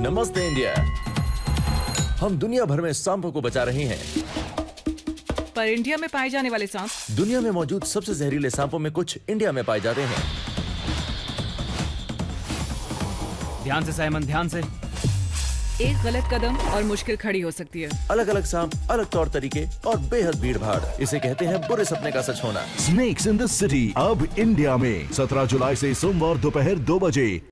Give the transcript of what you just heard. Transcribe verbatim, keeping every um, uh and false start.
नमस्ते इंडिया। हम दुनिया भर में सांपों को बचा रहे हैं, पर इंडिया में पाए जाने वाले सांप दुनिया में मौजूद सबसे जहरीले सांपों में कुछ इंडिया में पाए जाते हैं। ध्यान से साइमन, ध्यान से। एक गलत कदम और मुश्किल खड़ी हो सकती है। अलग अलग सांप, अलग तौर तरीके और बेहद भीड़ भाड़, इसे कहते हैं बुरे सपने का सच होना। स्नेक्स इन द सिटी अब इंडिया में सत्रह जुलाई से सोमवार दोपहर दो बजे।